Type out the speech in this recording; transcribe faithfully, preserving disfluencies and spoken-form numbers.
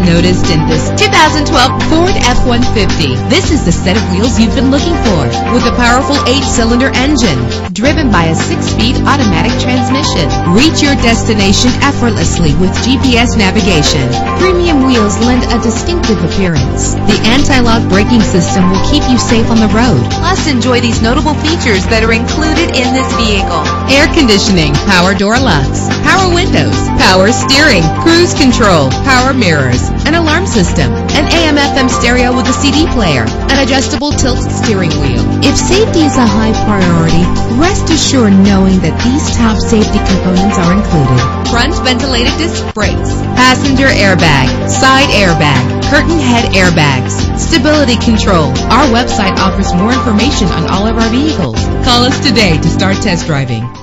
noticed in this two thousand twelve Ford F one fifty. This is the set of wheels you've been looking for, with a powerful eight-cylinder engine driven by a six-speed automatic transmission. Reach your destination effortlessly with G P S navigation. Premium wheels lend a distinctive appearance. The anti-lock braking system will keep you safe on the road. Plus, enjoy these notable features that are included in this vehicle: air conditioning, power door locks, power windows, power steering, cruise control, power mirrors, an alarm system, an A M F M stereo with a C D player, an adjustable tilt steering wheel. If safety is a high priority, rest assured knowing that these top safety components are included: front ventilated disc brakes, passenger airbag, side airbag, curtain head airbags, stability control. Our website offers more information on all of our vehicles. Call us today to start test driving.